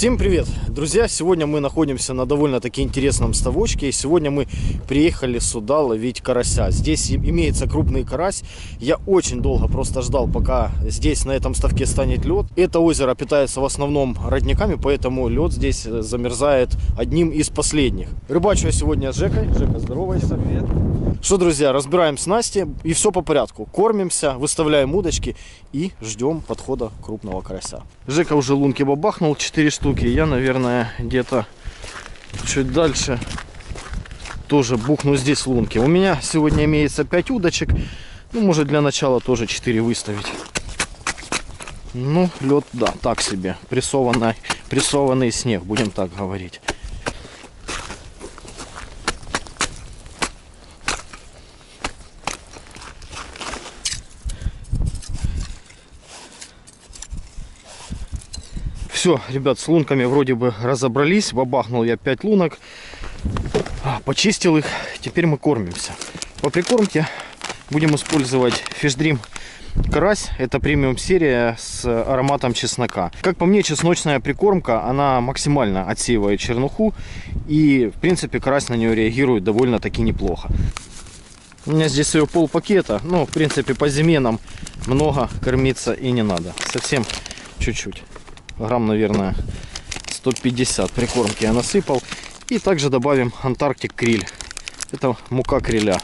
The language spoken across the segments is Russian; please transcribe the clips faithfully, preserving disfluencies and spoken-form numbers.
Всем привет, друзья! Сегодня мы находимся на довольно-таки интересном ставочке. И сегодня мы приехали сюда ловить карася. Здесь имеется крупный карась. Я очень долго просто ждал, пока здесь на этом ставке станет лед. Это озеро питается в основном родниками, поэтому лед здесь замерзает одним из последних. Рыбачу я сегодня с Жекой. Жека, здоровайся. Привет. Что, друзья, разбираем снасти и все по порядку. Кормимся, выставляем удочки и ждем подхода крупного карася. Жека уже лунки бабахнул, четыре штуки. Я, наверное, где-то чуть дальше тоже бухну здесь лунки. У меня сегодня имеется пять удочек. Ну, может, для начала тоже четыре выставить. Ну, лед, да, так себе. Прессованный, прессованный снег, будем так говорить. Все, ребят, с лунками вроде бы разобрались. Бабахнул я пять лунок. Почистил их. Теперь мы кормимся. По прикормке будем использовать Fish Dream карась. Это премиум серия с ароматом чеснока. Как по мне, чесночная прикормка, она максимально отсеивает чернуху. И, в принципе, карась на нее реагирует довольно-таки неплохо. У меня здесь всего пол пакета. Ну, в принципе, по зиме нам много кормиться и не надо. Совсем чуть-чуть. Грамм, наверное, сто пятьдесят прикормки я насыпал. И также добавим Антарктик криль. Это мука криля.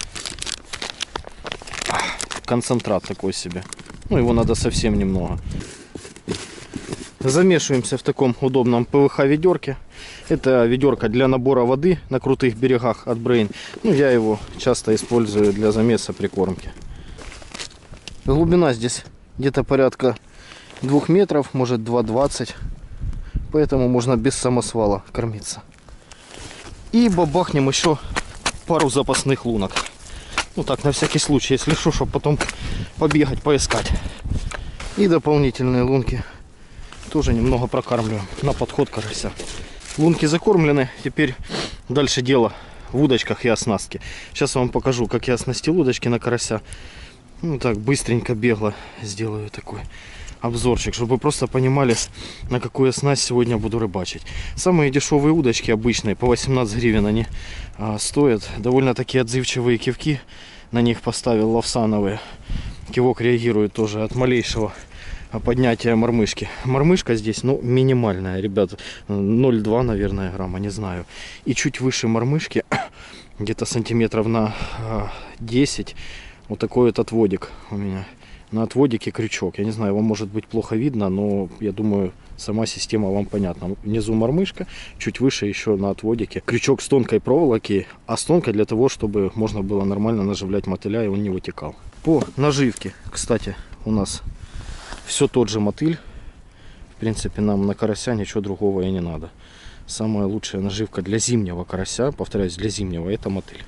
Концентрат такой себе. Ну, его надо совсем немного. Замешиваемся в таком удобном пэ вэ ха ведерке. Это ведерко для набора воды на крутых берегах от Brain. Ну, я его часто использую для замеса прикормки. Глубина здесь где-то порядка двух метров, может два двадцать. Поэтому можно без самосвала кормиться. И бабахнем еще пару запасных лунок. Ну так, на всякий случай, если что, чтобы потом побегать, поискать. И дополнительные лунки тоже немного прокармливаем на подход карася. Лунки закормлены. Теперь дальше дело в удочках и оснастке. Сейчас я вам покажу, как я оснастил удочки на карася. Ну так, быстренько, бегло сделаю такой обзорчик, чтобы вы просто понимали, на какую снасть сегодня буду рыбачить. Самые дешевые удочки, обычные, по восемнадцать гривен они а, стоят. Довольно-таки отзывчивые кивки на них поставил лавсановые. Кивок реагирует тоже от малейшего поднятия мормышки. Мормышка здесь, ну, минимальная, ребят, ноль целых два, наверное, грамма, не знаю. И чуть выше мормышки, где-то сантиметров на десять, вот такой вот отводик у меня. На отводике крючок. Я не знаю, вам может быть плохо видно, но я думаю, сама система вам понятна. Внизу мормышка, чуть выше еще на отводике крючок с тонкой проволоки, а с тонкой для того, чтобы можно было нормально наживлять мотыля и он не вытекал. По наживке, кстати, у нас все тот же мотыль. В принципе, нам на карася ничего другого и не надо. Самая лучшая наживка для зимнего карася, повторяюсь, для зимнего, это мотыль.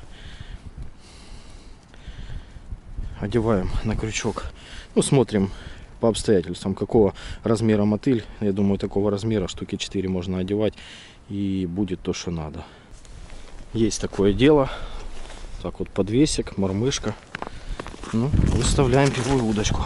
Одеваем на крючок. Ну, смотрим по обстоятельствам, какого размера мотыль. Я думаю, такого размера штуки четыре можно одевать. И будет то, что надо. Есть такое дело. Так вот, подвесик, мормышка. Ну, выставляем первую удочку.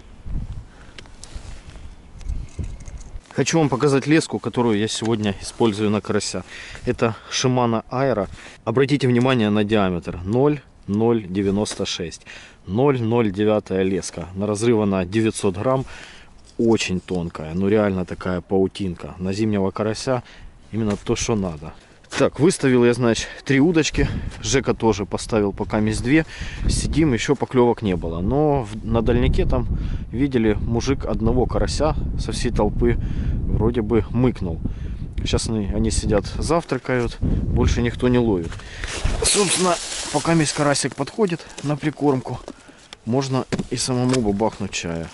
Хочу вам показать леску, которую я сегодня использую на карася. Это Shimano Aero. Обратите внимание на диаметр. ноль целых ноль девяносто шесть. ноль целых ноль девять леска. На разрыва девятьсот грамм. Очень тонкая. Ну реально такая паутинка. На зимнего карася именно то, что надо. Так, выставил я, значит, три удочки. Жека тоже поставил пока есть две. Сидим, еще поклевок не было. Но на дальнике там видели, мужик одного карася со всей толпы вроде бы мыкнул. Сейчас они, они сидят, завтракают, больше никто не ловит. Собственно, пока весь карасик подходит на прикормку, можно и самому бабахнуть чая.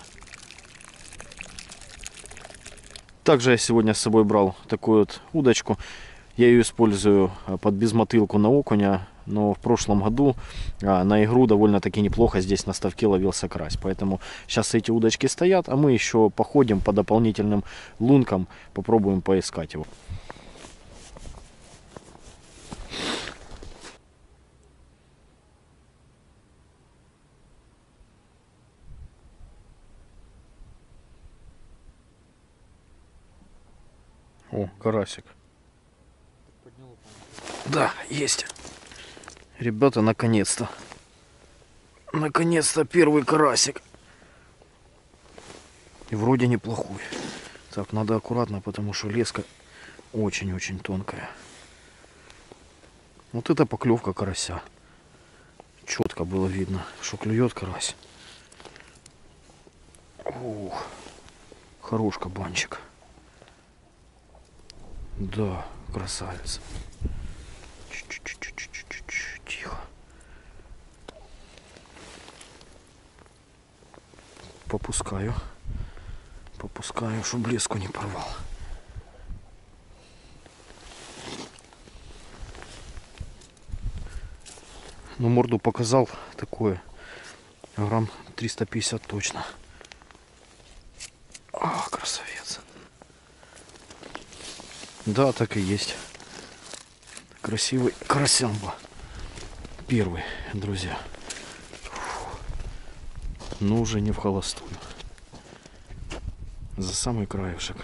Также я сегодня с собой брал такую вот удочку. Я ее использую под безмотылку на окуня, но в прошлом году на игру довольно-таки неплохо здесь на ставке ловился карась. Поэтому сейчас эти удочки стоят, а мы еще походим по дополнительным лункам, попробуем поискать его. О, карасик. Да, есть. Ребята, наконец-то. Наконец-то первый карасик. И вроде неплохой. Так, надо аккуратно, потому что леска очень-очень тонкая. Вот это поклевка карася. Четко было видно, что клюет карась. Ух, хорош кабанчик. Да, красавец. Чуть-чуть, тихо. Попускаю. Попускаю, чтобы леску не порвал. Ну, морду показал такое. Грамм триста пятьдесят точно. А, красавец. Да, так и есть. Красивый карасямба. Первый, друзья. Фу. Но уже не в холостую. За самый краешек.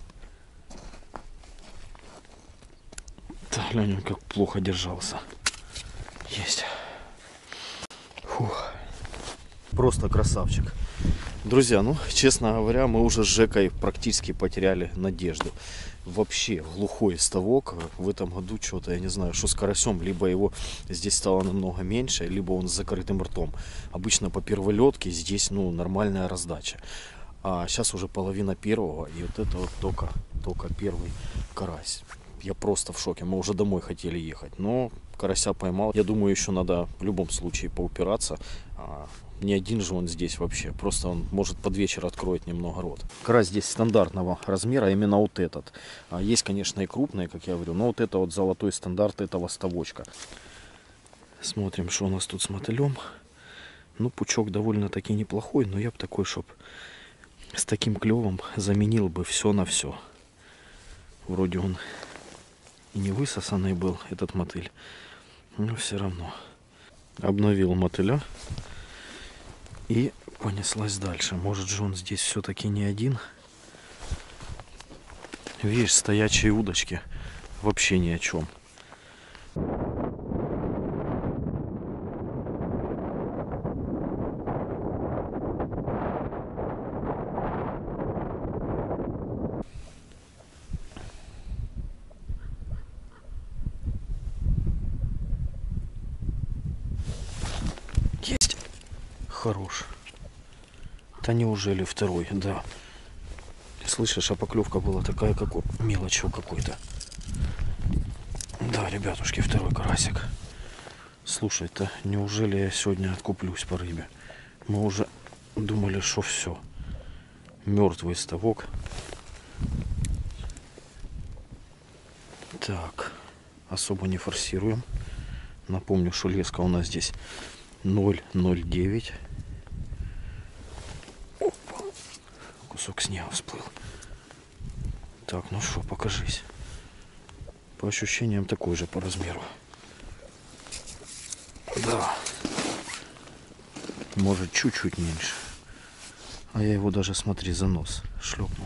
Да, глянь, как плохо держался. Есть. Фух. Просто красавчик. Друзья, ну, честно говоря, мы уже с Жекой практически потеряли надежду. Вообще, глухой ставок в этом году что-то, я не знаю, что с карасем. Либо его здесь стало намного меньше, либо он с закрытым ртом. Обычно по перволетке здесь, ну, нормальная раздача. А сейчас уже половина первого, и вот это вот только, только первый карась. Я просто в шоке. Мы уже домой хотели ехать, но карася поймал. Я думаю, еще надо в любом случае поупираться. А, не один же он здесь вообще. Просто он может под вечер откроет немного рот. Карась здесь стандартного размера, именно вот этот. А, есть, конечно, и крупные, как я говорю, но вот это вот золотой стандарт этого ставочка. Смотрим, что у нас тут с мотылем. Ну, пучок довольно-таки неплохой, но я бы такой, чтоб с таким клевом заменил бы все на все. Вроде он и не высосанный был, этот мотыль, но все равно. Обновил мотыля и понеслась дальше. Может же он здесь все-таки не один. Видишь, стоячие удочки вообще ни о чем. Есть. Хорош. Да неужели второй? Да. Слышишь, а поклевка была такая, как у мелочью какой-то. Да, ребятушки, второй карасик. Слушай-то, неужели я сегодня откуплюсь по рыбе? Мы уже думали, что все. Мертвый ставок. Так, особо не форсируем. Напомню, что леска у нас здесь ноль ноль девять. Опа. Кусок снега всплыл. Так, ну что, покажись. По ощущениям такой же по размеру. Да. Может чуть-чуть меньше. А я его даже, смотри, за нос шлепнул.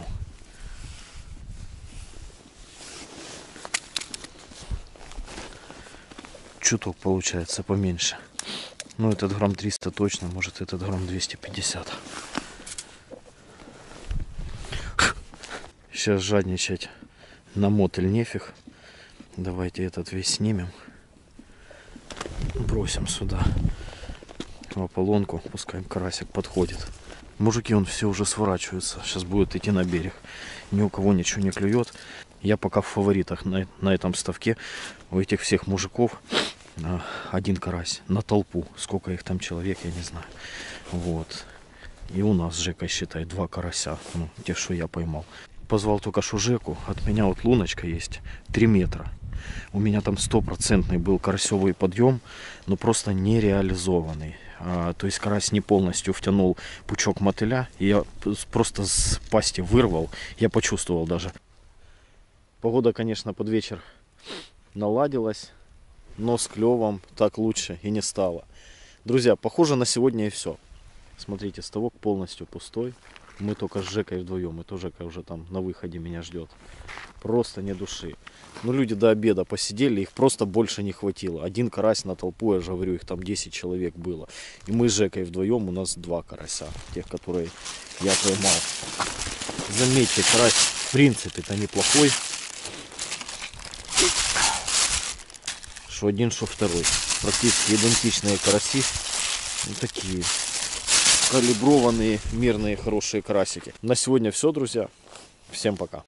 Чуток получается поменьше. Ну, этот грамм триста точно, может этот грамм двести пятьдесят. Сейчас жадничать на мотыль нефиг. Давайте этот весь снимем. Бросим сюда в ополонку. Пускай карасик подходит. Мужики, он все уже сворачиваются. Сейчас будет идти на берег. Ни у кого ничего не клюет. Я пока в фаворитах на, на этом ставке. У этих всех мужиков один карась на толпу. Сколько их там человек, я не знаю. Вот. И у нас Жека, считай, два карася. Ну, те, что я поймал. Позвал только что Жеку. От меня вот луночка есть. три метра. У меня там стопроцентный был карасевый подъем, но просто нереализованный. А, то есть карась не полностью втянул пучок мотыля. И я просто с пасти вырвал. Я почувствовал даже. Погода, конечно, под вечер наладилась. Но с клевом так лучше и не стало. Друзья, похоже на сегодня и все. Смотрите, ставок полностью пустой. Мы только с Жекой вдвоем. И то Жека уже там на выходе меня ждет. Просто не души. Ну, люди до обеда посидели, их просто больше не хватило. Один карась на толпу, я же говорю, их там десять человек было. И мы с Жекой вдвоем, у нас два карася. Тех, которые я поймал. Заметьте, карась в принципе-то неплохой. Что один, что второй. Практически идентичные караси. Вот такие калиброванные, мирные, хорошие карасики. На сегодня все, друзья. Всем пока.